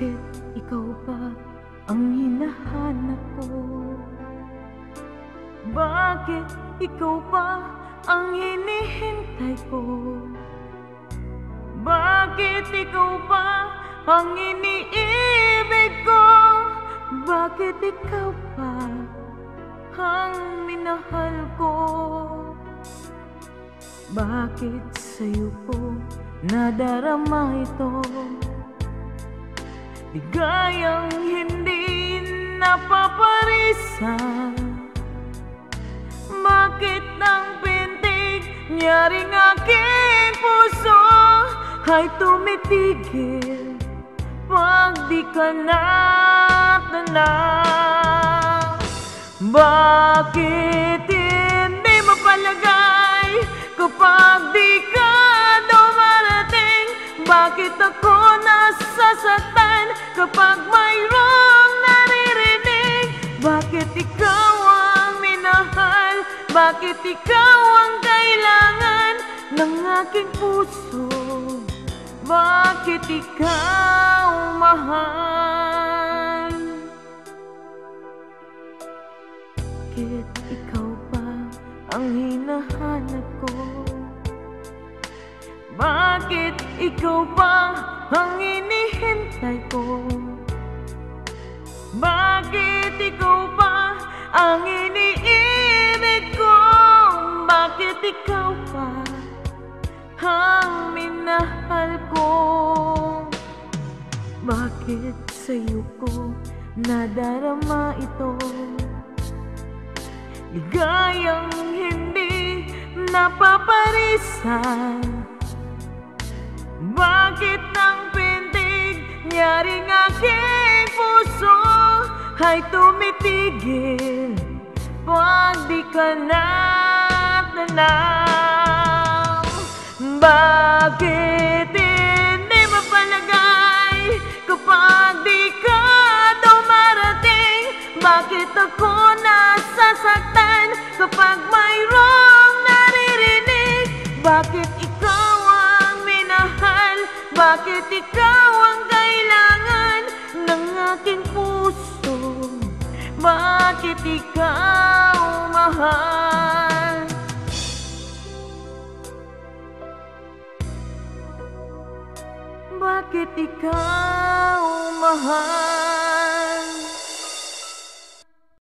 Bakit ikaw ba ang hinahanap ko? Bakit ikaw ba ang hinihintay ko? Bakit ikaw ba ang iniibig ko? Bakit ikaw ba ang minahal ko? Bakit sa'yo ko nadarama ito? Ligayang hindi napaparisan. Bakit ang pintig nyaring aking puso ay tumitigil pag di ka natanaw? Bakit hindi mapalagay kapag di ka dumarating? Bakit ako nasasaktan kapag mayroong naririnig? Bakit ikaw ang minahal? Bakit ikaw ang kailangan ng aking puso? Bakit ikaw mahal? Bakit ikaw ba ang hinahanap ko? Bakit ikaw ba ang hinihintay ko? Bakit ikaw ba ang iniibig ko? Bakit ikaw ba ang minahal ko? Bakit sa'yo ko nadarama ito? Ligayang hindi napaparisan. Bakit ang pintig nyaring aking puso ay tumitigil pag di ka natanaw? Bakit hindi mapalagay kapag di ka dumarating? Bakit ako nasasaktan kapag mayroong naririnig? Bakit ikaw ang minahal? Bakit ikaw ang kailangan ng aking puso? Bakit ikaw mahal? Bakit ikaw mahal?